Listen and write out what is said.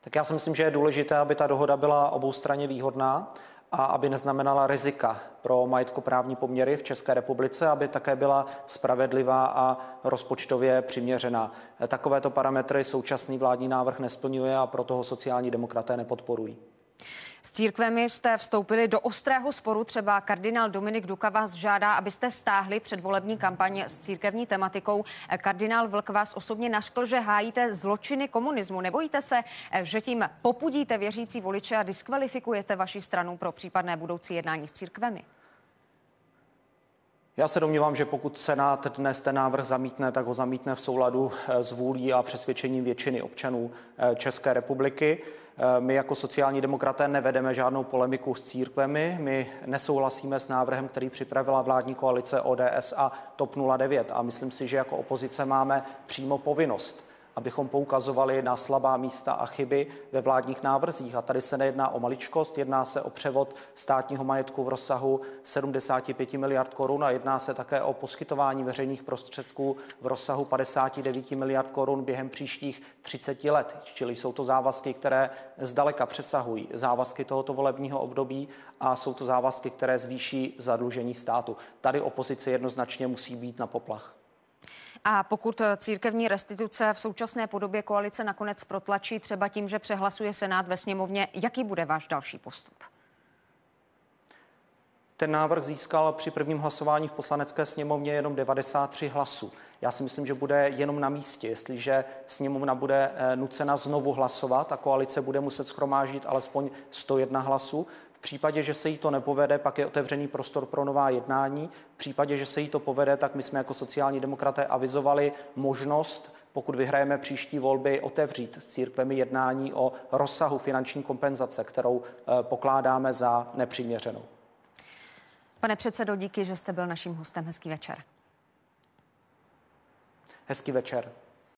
Tak já si myslím, že je důležité, aby ta dohoda byla oboustranně výhodná a aby neznamenala rizika pro majetkoprávní poměry v České republice, aby také byla spravedlivá a rozpočtově přiměřená. Takovéto parametry současný vládní návrh nesplňuje a proto ho sociální demokraté nepodporují. S církvemi jste vstoupili do ostrého sporu, třeba kardinál Dominik Duka vás žádá, abyste stáhli předvolební kampaň s církevní tematikou. Kardinál Vlk vás osobně nařkl, že hájíte zločiny komunismu. Nebojíte se, že tím popudíte věřící voliče a diskvalifikujete vaši stranu pro případné budoucí jednání s církvemi? Já se domnívám, že pokud Senát dnes ten návrh zamítne, tak ho zamítne v souladu s vůlí a přesvědčením většiny občanů České republiky. My jako sociální demokraté nevedeme žádnou polemiku s církvemi. My nesouhlasíme s návrhem, který připravila vládní koalice ODS a TOP 09. A myslím si, že jako opozice máme přímo povinnost, abychom poukazovali na slabá místa a chyby ve vládních návrzích. A tady se nejedná o maličkost, jedná se o převod státního majetku v rozsahu 75 miliard korun a jedná se také o poskytování veřejných prostředků v rozsahu 59 miliard korun během příštích 30 let. Čili jsou to závazky, které zdaleka přesahují závazky tohoto volebního období a jsou to závazky, které zvýší zadlužení státu. Tady opozice jednoznačně musí být na poplach. A pokud církevní restituce v současné podobě koalice nakonec protlačí, třeba tím, že přehlasuje Senát ve sněmovně, jaký bude váš další postup? Ten návrh získal při prvním hlasování v Poslanecké sněmovně jenom 93 hlasů. Já si myslím, že bude jenom na místě, jestliže sněmovna bude nucena znovu hlasovat a koalice bude muset shromáždit alespoň 101 hlasů. V případě, že se jí to nepovede, pak je otevřený prostor pro nová jednání. V případě, že se jí to povede, tak my jsme jako sociální demokraté avizovali možnost, pokud vyhrajeme příští volby, otevřít s církvemi jednání o rozsahu finanční kompenzace, kterou pokládáme za nepřiměřenou. Pane předsedo, díky, že jste byl naším hostem. Hezký večer. Hezký večer.